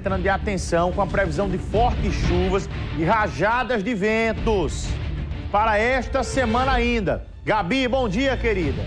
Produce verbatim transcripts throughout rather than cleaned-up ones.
entrando de atenção com a previsão de fortes chuvas e rajadas de ventos para esta semana ainda. Gabi, bom dia, querida.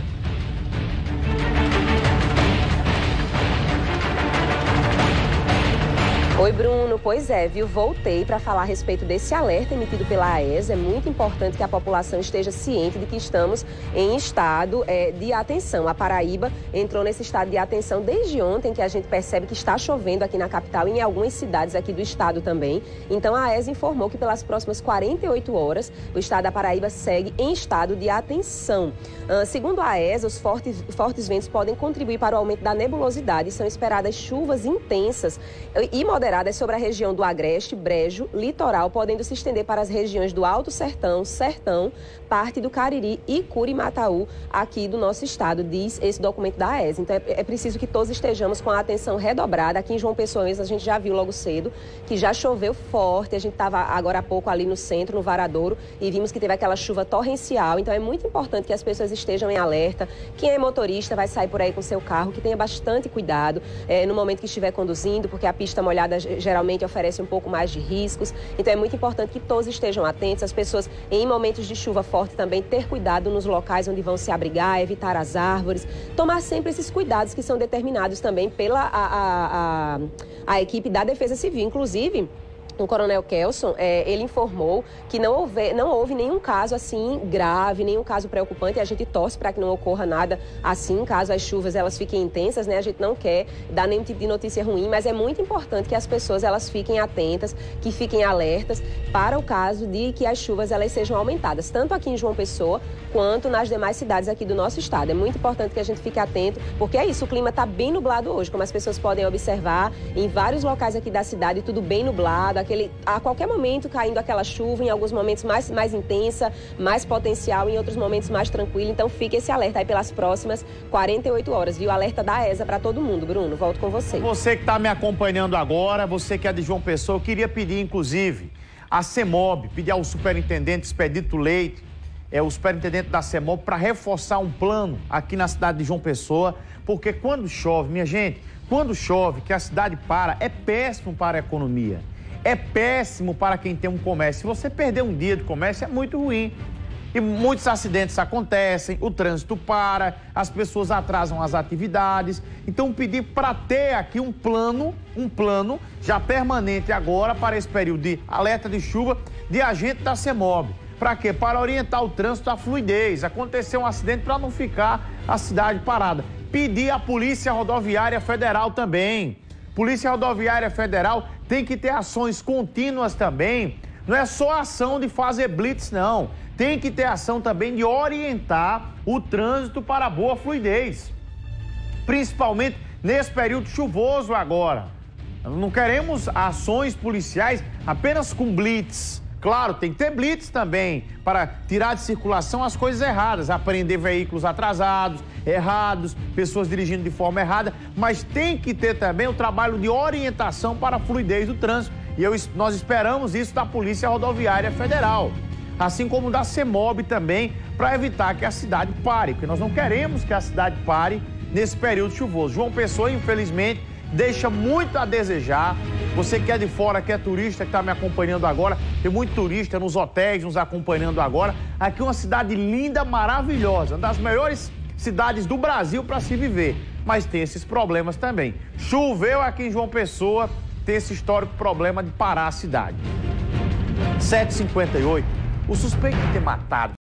Oi, Bruno. Pois é, viu? Voltei para falar a respeito desse alerta emitido pela AES. É muito importante que a população esteja ciente de que estamos em estado é, de atenção. A Paraíba entrou nesse estado de atenção desde ontem, que a gente percebe que está chovendo aqui na capital e em algumas cidades aqui do estado também. Então, a AES informou que pelas próximas quarenta e oito horas, o estado da Paraíba segue em estado de atenção. Uh, segundo a AES, os fortes, fortes ventos podem contribuir para o aumento da nebulosidade. São esperadas chuvas intensas e moderadas sobre a região do Agreste, Brejo, Litoral, podendo se estender para as regiões do Alto Sertão, Sertão, parte do Cariri e Curimataú, aqui do nosso estado, diz esse documento da AES. Então, é, é preciso que todos estejamos com a atenção redobrada. Aqui em João Pessoa mesmo, a gente já viu logo cedo que já choveu forte. A gente estava agora há pouco ali no centro, no Varadouro, e vimos que teve aquela chuva torrencial. Então, é muito importante que as pessoas estejam em alerta. Quem é motorista vai sair por aí com seu carro, que tenha bastante cuidado é, no momento que estiver conduzindo, porque a pista molhada geralmente oferece um pouco mais de riscos. Então, é muito importante que todos estejam atentos. As pessoas, em momentos de chuva forte, também ter cuidado nos locais onde vão se abrigar, evitar as árvores, tomar sempre esses cuidados que são determinados também pela a, a, a, a equipe da Defesa Civil. Inclusive, o coronel Kelson, é, ele informou que não houve, não houve nenhum caso assim grave, nenhum caso preocupante, e a gente torce para que não ocorra nada assim, caso as chuvas elas fiquem intensas, né? A gente não quer dar nenhum tipo de notícia ruim, mas é muito importante que as pessoas elas fiquem atentas, que fiquem alertas para o caso de que as chuvas elas sejam aumentadas, tanto aqui em João Pessoa quanto nas demais cidades aqui do nosso estado. É muito importante que a gente fique atento, porque é isso, o clima está bem nublado hoje, como as pessoas podem observar, em vários locais aqui da cidade, tudo bem nublado, aquele, a qualquer momento caindo aquela chuva, em alguns momentos mais, mais intensa, mais potencial, em outros momentos mais tranquilo. Então fique esse alerta aí pelas próximas quarenta e oito horas, viu? Alerta da A E S A para todo mundo. Bruno, volto com você. Você que está me acompanhando agora, você que é de João Pessoa, eu queria pedir, inclusive, a CEMOB, pedir ao superintendente Expedito Leite, é o superintendente da CEMOB, para reforçar um plano aqui na cidade de João Pessoa, porque quando chove, minha gente, quando chove, que a cidade para, é péssimo para a economia. É péssimo para quem tem um comércio. Se você perder um dia de comércio, é muito ruim. E muitos acidentes acontecem, o trânsito para, as pessoas atrasam as atividades. Então, pedir para ter aqui um plano, um plano já permanente agora para esse período de alerta de chuva de agente da CEMOB. Para quê? Para orientar o trânsito à fluidez. Aconteceu um acidente para não ficar a cidade parada. Pedir à Polícia Rodoviária Federal também. Polícia Rodoviária Federal tem que ter ações contínuas também. Não é só ação de fazer blitz, não. Tem que ter ação também de orientar o trânsito para boa fluidez. Principalmente nesse período chuvoso agora. Não queremos ações policiais apenas com blitz. Claro, tem que ter blitz também para tirar de circulação as coisas erradas, apreender veículos atrasados, errados, pessoas dirigindo de forma errada, mas tem que ter também o trabalho de orientação para a fluidez do trânsito. E eu, nós esperamos isso da Polícia Rodoviária Federal, assim como da CEMOB também, para evitar que a cidade pare, porque nós não queremos que a cidade pare nesse período chuvoso. João Pessoa, infelizmente, deixa muito a desejar. Você que é de fora, que é turista, que está me acompanhando agora, tem muito turista nos hotéis nos acompanhando agora. Aqui é uma cidade linda, maravilhosa, uma das melhores cidades do Brasil para se viver. Mas tem esses problemas também. Choveu aqui em João Pessoa, tem esse histórico problema de parar a cidade. sete e cinquenta e oito, o suspeito de ter matado